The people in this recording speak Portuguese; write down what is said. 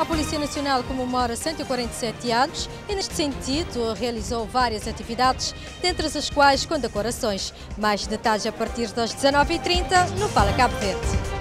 A Polícia Nacional comemora 147 anos e, neste sentido, realizou várias atividades, dentre as quais condecorações. Mais detalhes a partir das 19h30 no Fala Cabo Verde.